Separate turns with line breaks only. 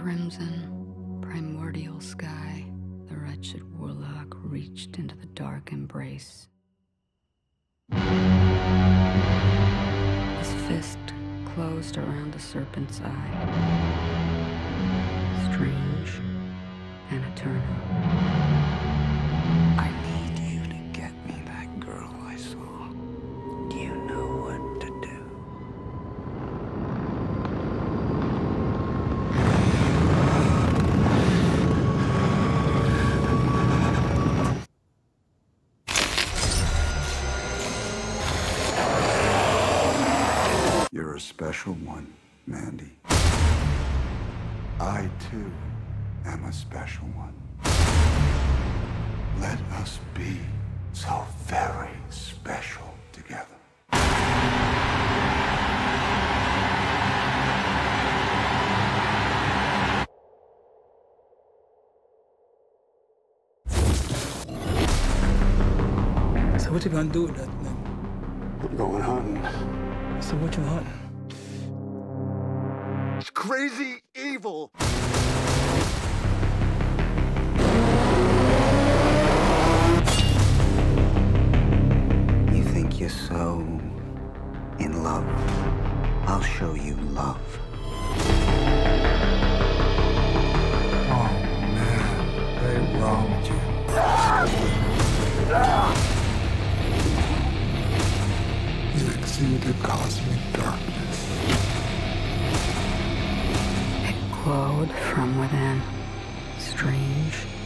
crimson, primordial sky, the wretched warlock reached into the dark embrace. His fist closed around the serpent's eye. Strange and eternal.
I need you to get me that girl I saw. You know what to do. You're a special one, Mandy. I, too, am a special one. Let us be so very special together.
So what you gonna do with that thing?
I'm going hunting.
So what you hunting?
It's crazy evil. You think you're so in love? I'll show you love.
Oh man, what's wrong with you? You exude the cosmic darkness.
It glowed from within, strange